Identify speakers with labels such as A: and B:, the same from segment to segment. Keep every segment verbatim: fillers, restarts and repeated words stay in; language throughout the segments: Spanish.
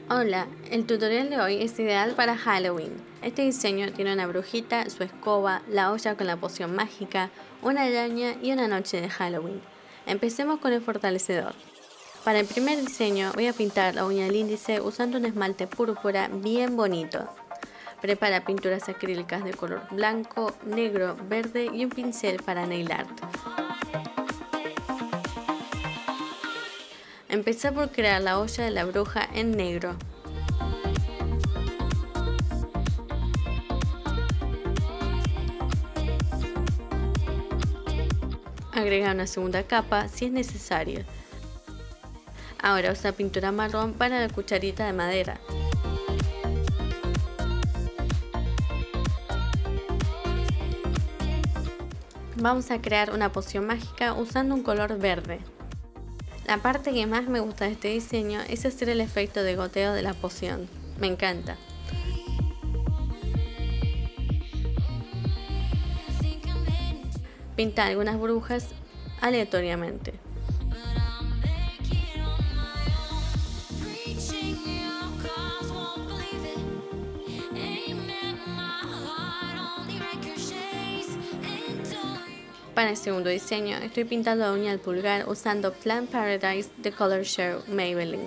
A: Hola, el tutorial de hoy es ideal para Halloween. Este diseño tiene una brujita, su escoba, la olla con la poción mágica, una araña y una noche de Halloween. Empecemos con el fortalecedor. Para el primer diseño voy a pintar la uña del índice usando un esmalte púrpura bien bonito. Prepara pinturas acrílicas de color blanco, negro, verde y un pincel para nail art. Empecé por crear la olla de la bruja en negro. Agrega una segunda capa si es necesario. Ahora usa pintura marrón para la cucharita de madera. Vamos a crear una poción mágica usando un color verde. La parte que más me gusta de este diseño es hacer el efecto de goteo de la poción. Me encanta. Pinta algunas brujas aleatoriamente. Para el segundo diseño estoy pintando la uña del pulgar usando Plant Paradise de Color Show Maybelline.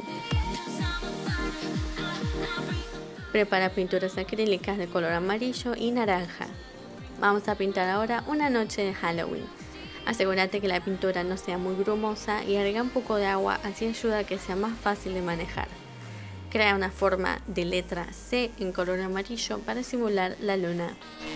A: Prepara pinturas acrílicas de color amarillo y naranja. Vamos a pintar ahora una noche de Halloween. Asegúrate que la pintura no sea muy grumosa y agrega un poco de agua, así ayuda a que sea más fácil de manejar. Crea una forma de letra C en color amarillo para simular la luna.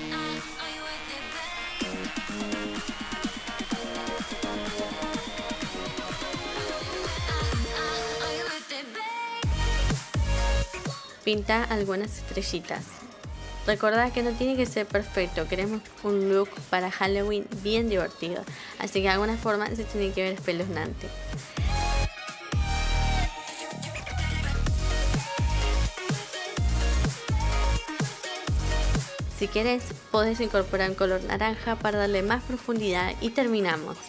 A: Pinta algunas estrellitas. Recordad que no tiene que ser perfecto, queremos un look para Halloween bien divertido, así que de alguna forma se tiene que ver espeluznante. Si quieres, podés incorporar un color naranja para darle más profundidad y terminamos.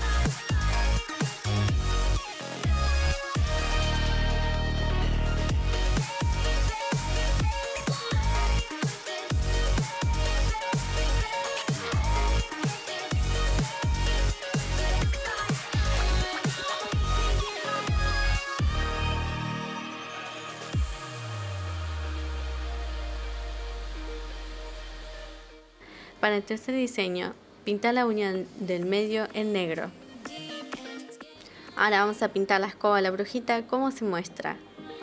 A: Para el tercer diseño, pinta la uña del medio en negro. Ahora vamos a pintar la escoba de la brujita como se muestra.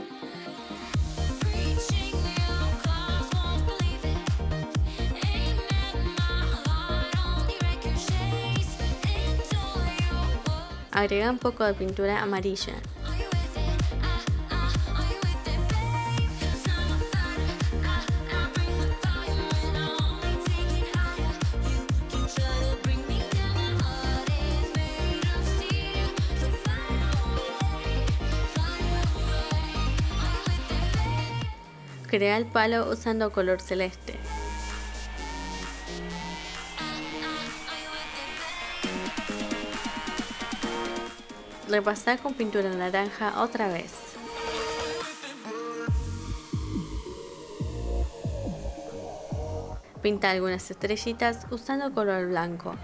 A: Agrega un poco de pintura amarilla. Crea el palo usando color celeste. Repasar con pintura naranja otra vez. Pinta algunas estrellitas usando color blanco.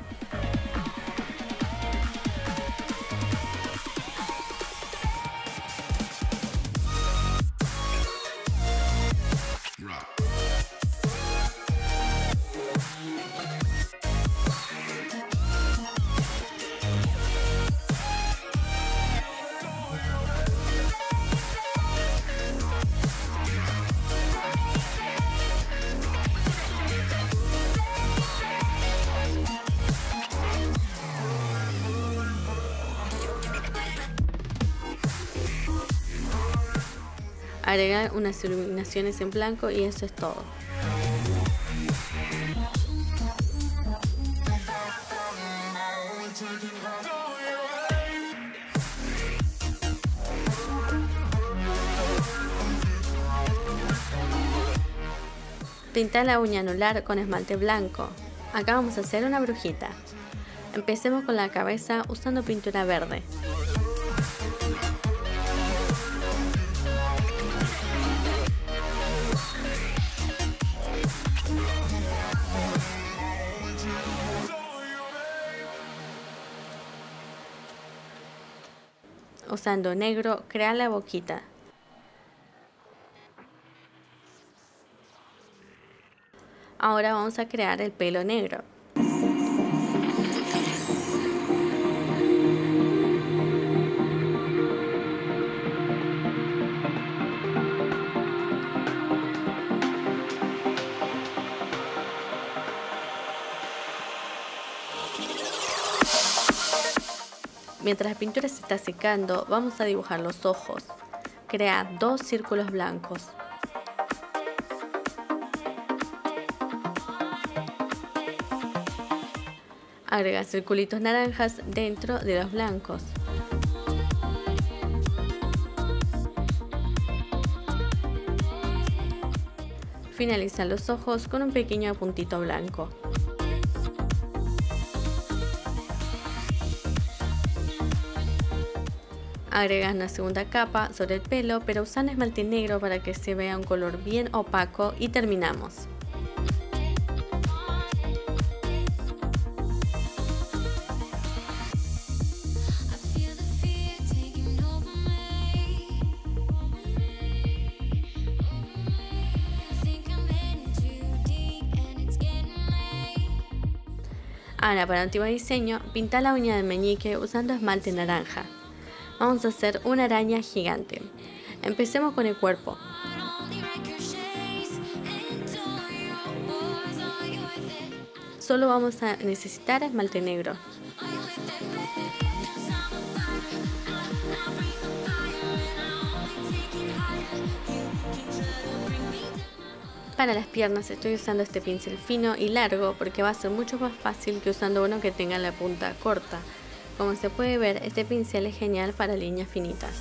A: Agregar unas iluminaciones en blanco y eso es todo. Pinta la uña anular con esmalte blanco. Acá vamos a hacer una brujita. Empecemos con la cabeza usando pintura verde. Usando negro, crear la boquita. Ahora vamos a crear el pelo negro. Mientras la pintura se está secando, vamos a dibujar los ojos. Crea dos círculos blancos. Agrega circulitos naranjas dentro de los blancos. Finaliza los ojos con un pequeño puntito blanco. Agregas una segunda capa sobre el pelo, pero usando esmalte negro para que se vea un color bien opaco y terminamos. Ahora, para el último diseño, pinta la uña del meñique usando esmalte naranja. Vamos a hacer una araña gigante. Empecemos con el cuerpo. Solo vamos a necesitar esmalte negro. Para las piernas estoy usando este pincel fino y largo porque va a ser mucho más fácil que usando uno que tenga la punta corta. Como se puede ver, este pincel es genial para líneas finitas.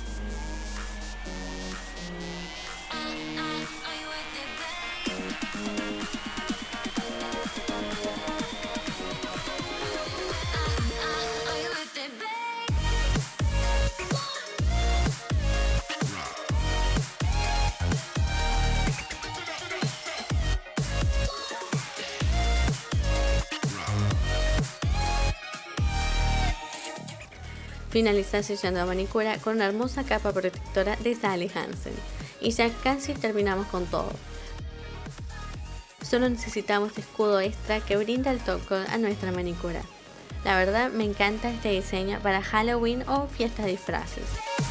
A: Finaliza sellando la manicura con una hermosa capa protectora de Sally Hansen. Y ya casi terminamos con todo. Solo necesitamos escudo extra que brinda el toque a nuestra manicura. La verdad me encanta este diseño para Halloween o fiestas de disfraces.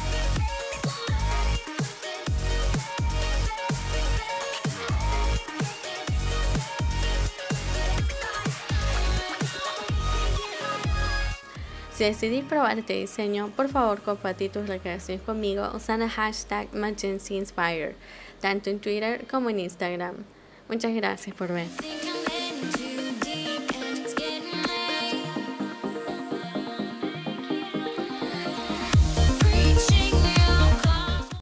A: Si decidís probar este diseño, por favor compartí tus recreaciones conmigo usando el hashtag MagencyInspire, tanto en Twitter como en Instagram. Muchas gracias por ver.